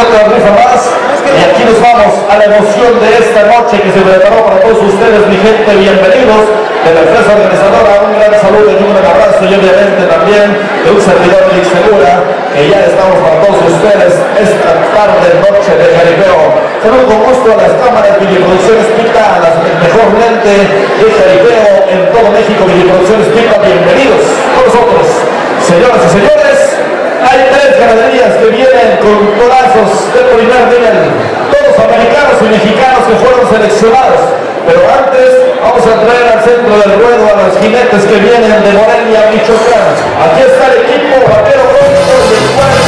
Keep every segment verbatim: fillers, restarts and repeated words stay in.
otra rifa más. Y aquí nos vamos a la emoción de esta noche que se preparó para todos ustedes, mi gente. Bienvenidos de la empresa organizadora. Un gran saludo y un gran abrazo, y obviamente también de un servidor de Segura, que ya estamos para todos ustedes esta tarde, noche de jaripeo. Saludo con gusto a las cámaras Videoproducciones Pita, a las mejor lente de jaripeo en todo México. Videoproducciones Pita, bienvenidos con nosotros. Señoras y señores, hay tres ganaderías que vienen con golazos de primer nivel, todos americanos y mexicanos que fueron seleccionados. Pero antes vamos a traer al centro del ruedo a los jinetes que vienen de Morelia, Michoacán. Aquí está el equipo Vaquero Pronto y el cuarto.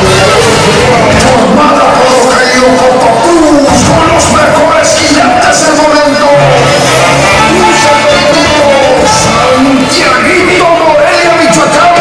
Con los mejores jinetes del momento. Santiaguito, Morelia, Michoacán.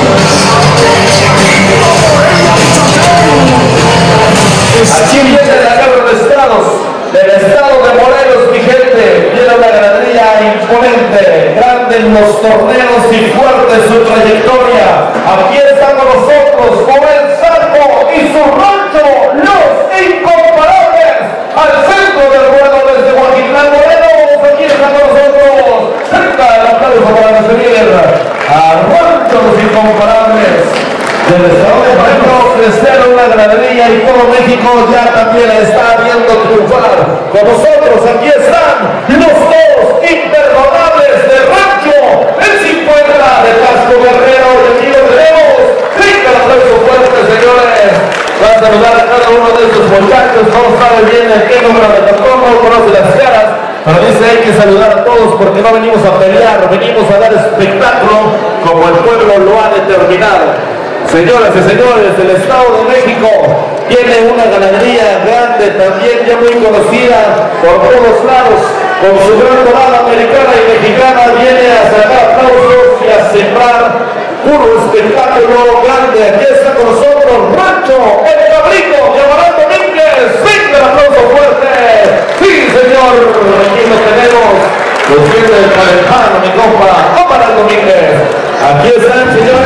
Aquí viene la Cámara de Estados, del estado de Morelos, mi gente. Viene una ganadería imponente, grande en los torneos y fuerte en su trayectoria. Aquí está con nosotros, Joel Zarco y su rancho, Los Incomparables, al centro del ruedo desde Guajitlán, Morelos. Aquí está con nosotros, cerca del aplauso para recibir a Rancho Los Incomparables. Del estado de Morelos, crecer una ganadería y todo México ya también la está viendo triunfar. Con nosotros aquí están los dos imperdonables de Rancho, el cincuenta de Tasco Guerrero, y aquí lo tenemos. Venga, el aplauso fuerte, señores. Va a saludar a cada uno de estos muchachos. No sabe bien en qué número de tocó, no conoce las caras, pero dice hay que saludar a todos porque no venimos a pelear, venimos a dar espectáculo como el pueblo lo ha determinado. Señoras y señores, el Estado de México tiene una ganadería grande, también ya muy conocida por todos lados, con su gran dorada americana y mexicana. Viene a sacar aplausos y a sembrar puro espectáculo grande. Aquí está con nosotros Rancho, el cabrito de Amarán Domínguez. Venga, el aplauso fuerte. Sí, señor, aquí lo tenemos. Los viene el calentano, mi compa, Amarán Domínguez. Aquí están, señores.